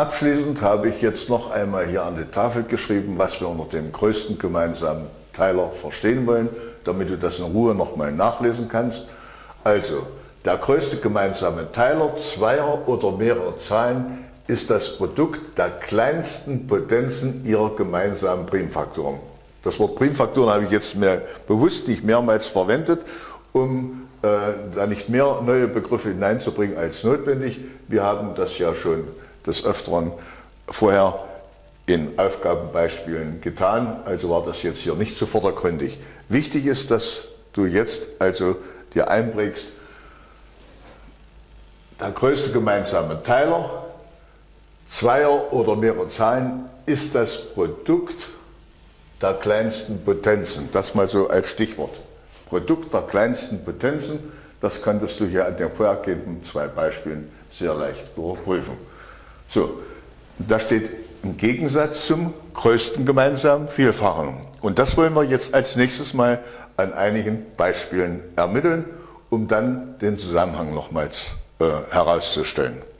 Abschließend habe ich jetzt noch einmal hier an die Tafel geschrieben, was wir unter dem größten gemeinsamen Teiler verstehen wollen, damit du das in Ruhe nochmal nachlesen kannst. Also, der größte gemeinsame Teiler zweier oder mehrerer Zahlen ist das Produkt der kleinsten Potenzen ihrer gemeinsamen Primfaktoren. Das Wort Primfaktoren habe ich jetzt bewusst nicht mehrmals verwendet, um da nicht mehr neue Begriffe hineinzubringen als notwendig. Wir haben das ja schon des Öfteren vorher in Aufgabenbeispielen getan, also war das jetzt hier nicht so vordergründig. Wichtig ist, dass du jetzt also dir einprägst, der größte gemeinsame Teiler zweier oder mehrerer Zahlen ist das Produkt der kleinsten Potenzen. Das mal so als Stichwort. Produkt der kleinsten Potenzen, das konntest du hier an den vorhergehenden zwei Beispielen sehr leicht überprüfen. So, das steht im Gegensatz zum größten gemeinsamen Vielfachen. Und das wollen wir jetzt als nächstes mal an einigen Beispielen ermitteln, um dann den Zusammenhang nochmals herauszustellen.